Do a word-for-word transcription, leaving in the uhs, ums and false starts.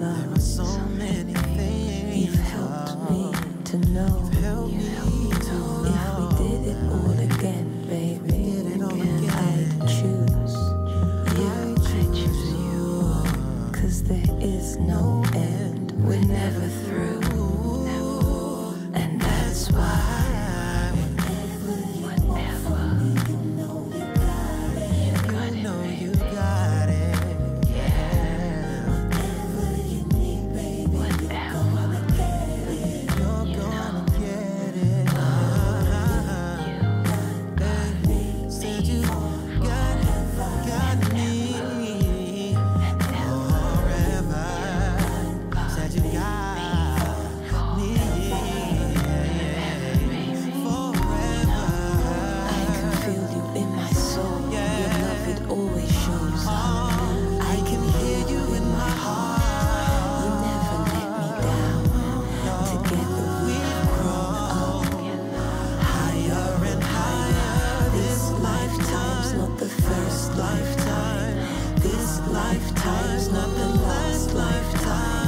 love. There are so many things. You've helped me to know. You've helped me to know. If we did it all again, baby, did it all again, I'd choose you. I'd choose you. 'Cause there is no end. We're never through. And that's why. Whatever. You know you got it. You know you got it. Yeah. Whatever you need, baby. Whatever. You're gonna get it. Baby, said you got got me forever. Said you got me forever. I can feel you in my soul. Your love, it always shows up. I can hear you in my heart. You never let me down. Together we've grown up. Higher and higher. This lifetime's not the first lifetime. This lifetime's not the last lifetime.